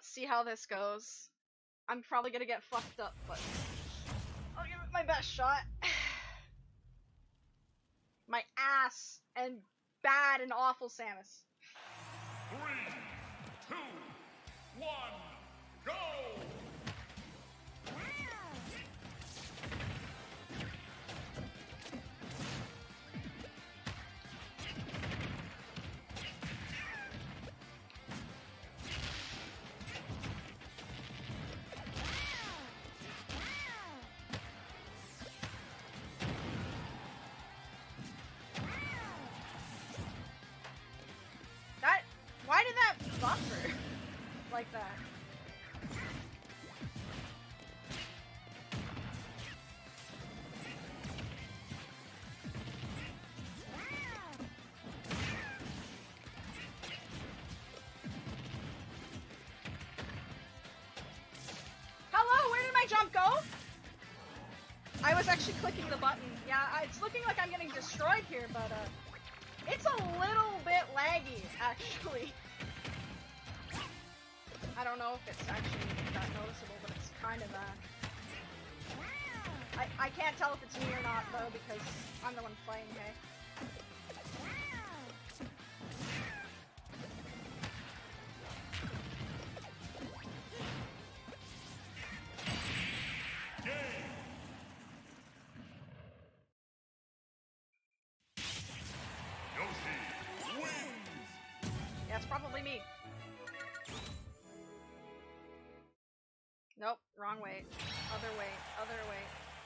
Let's see how this goes. I'm probably gonna get fucked up, but I'll give it my best shot. My ass and bad and awful Samus. 3, 2, 1, go! Why did that buffer like that? Hello, where did my jump go? I was actually clicking the button. Yeah, it's looking like I'm getting destroyed here, but it's a little bit laggy, actually. I don't know if it's actually that noticeable, but it's kind of I can't tell if it's me or not, though, because I'm the one playing, hey? Yoshi wins! Yeah, it's probably me. Nope, wrong way. Other way, other way.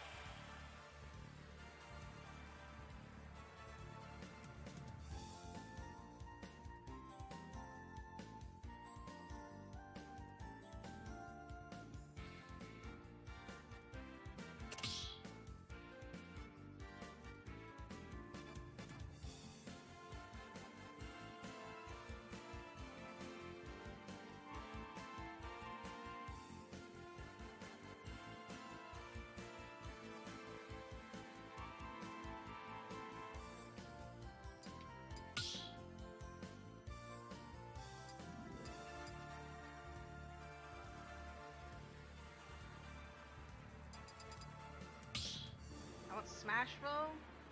I want Smashville.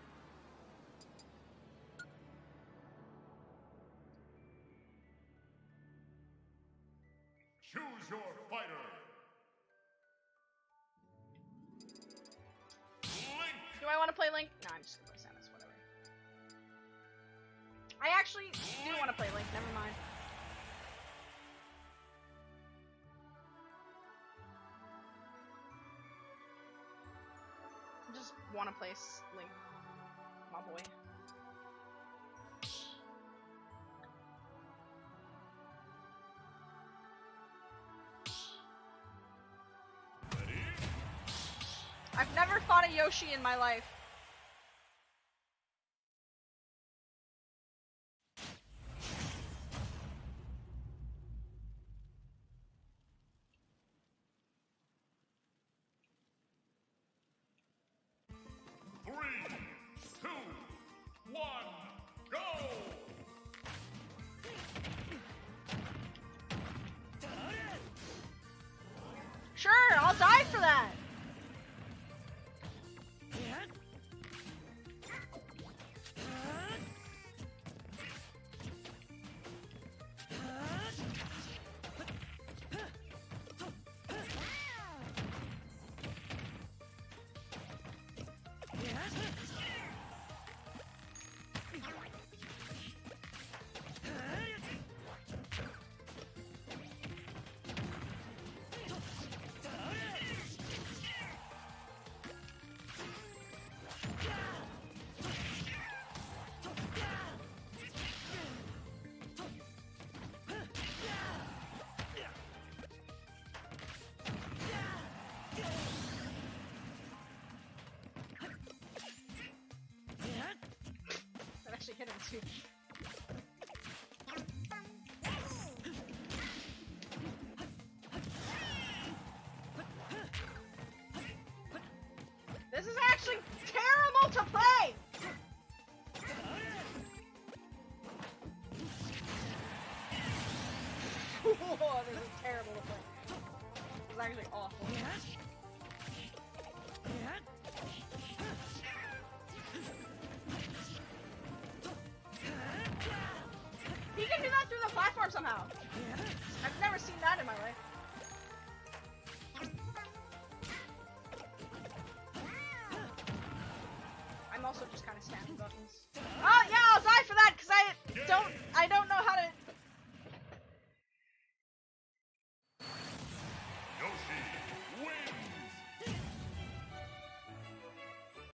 Choose your fighter! Link! Do I want to play Link? No, I'm just gonna play Samus, whatever. I actually do want to play Link, never mind. I just want to play Link, my boy. Ready? I've never fought a Yoshi in my life. Three, two, one, go! Sure, I'll die for that. That actually hit him too. This is actually terrible to play! What? Oh, this is terrible to play. This is actually awful. He can do that through the platform somehow. I've never seen that in my life.